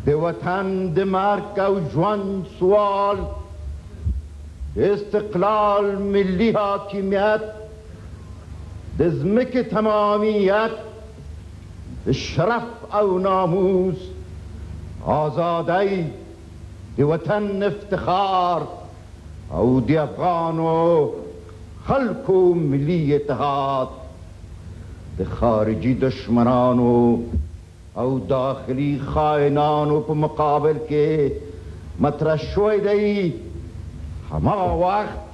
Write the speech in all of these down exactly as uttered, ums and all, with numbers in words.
د وطن د مرګ او ژوند سوال، د استقلال ملي حاکمیت، د ځمکې تمامیت، د شرف او ناموس، آزادی، د وطن افتخار او د افغانو خلکو ملي اتحاد، د خارجي دشمنانو او داخلي خائنانو په مقابل کې مطرح شوی دی. هماغه وخت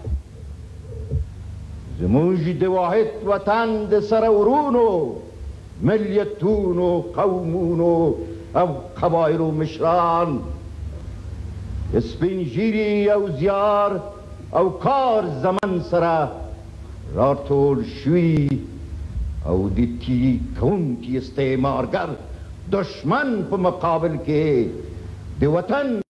زموږ د واحد وطن د سره ورونو، ملیتونو، قومونو او قبایلو مشران سپین ږیري او زیار او کار زمن سره راټول شوي او د تیری کوونکي استعمارګر دشمن په مقابل کې د وطن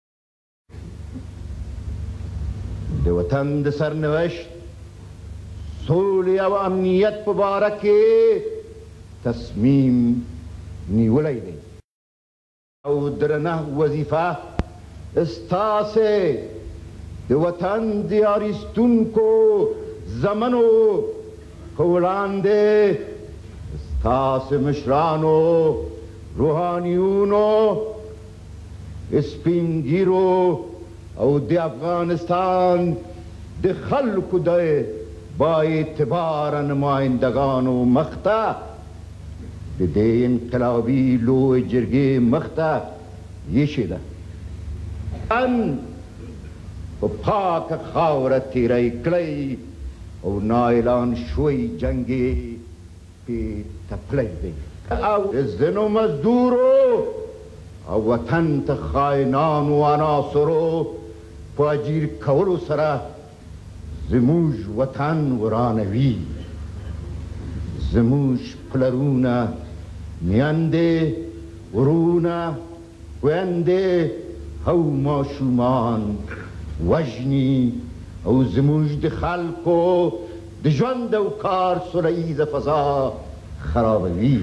د وطن د سرنوشت، سولې او امنیت په باره کې تصمیم نیولی دی او درنه وظیفه ستاسې د وطن د یاریستونکو زمنو په وړاندې ستاسې مشرانو، روحانیونو، سپین ږیرو او د افغانستان د خلکو د با اعتباره نمایندګانو مخته د دې انقلابي لویې جرګې مخته ایښې ده. ان په پاکه خاوره تیری کړی او نااعلان شوی جنګ یې پې تپلی دی او د ځینو مزدورو او وطن ته خائنانو عناصرو په اجیر کولو سره زموږ وطن ورانوي. زموږ پلرونه، میندې، ورونه، خویندې او ماشومان وژني او زموږ د خلکو د ژوند او کار سوله ییزه فضا خرابوي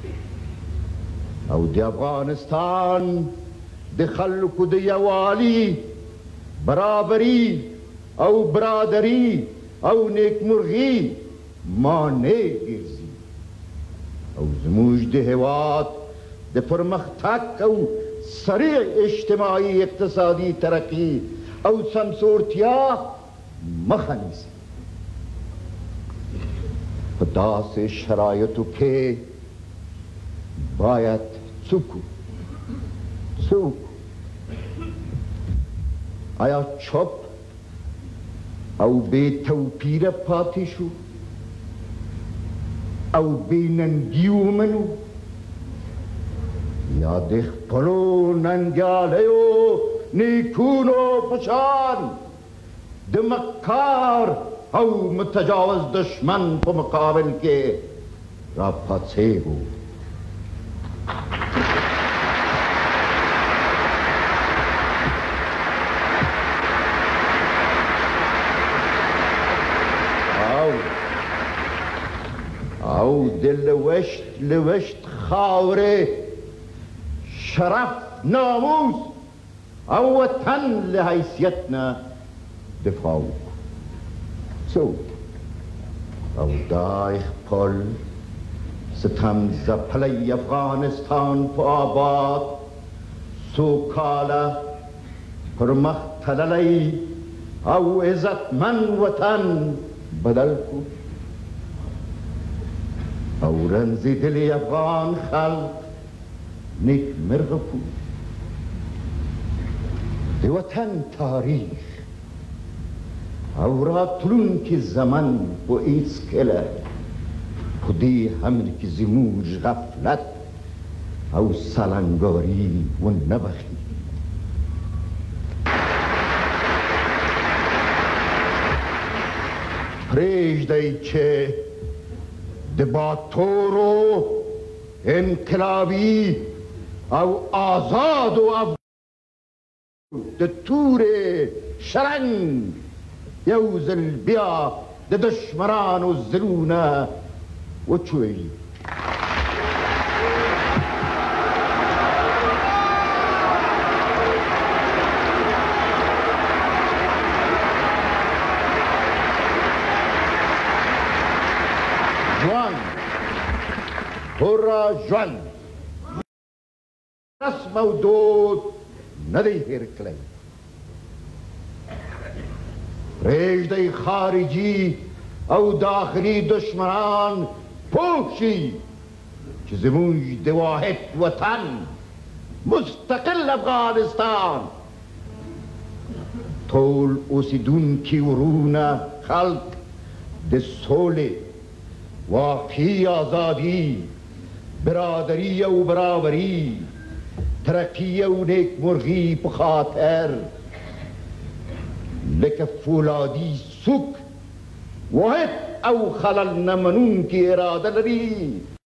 او د افغانستان د خلکو د یووالي، برابري او برادري او نیکمرغي مانع ګرځي او زموږ د هېواد د پرمختګ او سریع اجتماعي اقتصادي ترقي او سمسورتیا مخه نیسي. په داسې شرایطو کې باید څوک څوک آیا چوپ او بې توپیره پاتې شو او بې ننګي ومنو یا د خپلو ننګیالیو نیکونو په شان د مکار او متجاوز دشمن په مقابل کې را پاڅېږو. او د لوشت لوشت خاورې شرف، ناموس او وطن له حیثیت نه دفاع وکړو. څوک او دا خپل ستم ځپلی افغانستان په آباد سوکاله پرمخ تللی او عزتمند وطن بدل کړو او رنځېدلي افغان خلق نیکمرغه کړو. د وطن تاریخ او راتلونکي زمن خو هېڅکله په دې حمل کې زموږ غفلت او سلنګاري ونه بخښي. پرېږدئ چې د باتورو انقلابي او آزادو افغان د تورې شرنګ یو ځل بیا د دشمنانو زړونه وچوي. جوان رسم و دود ندی هرکلی رژده خارجی او داخلی دشمنان پوشی که زموج د واحد وطن مستقل افغانستان طول اوسیدون کی ورونه خلق د سوله واقعی آزادی برادری و برابری ترقی و نیک مرغی په خاطر لکه فولادی سوک واحد او خلل نمنون کی اراده لري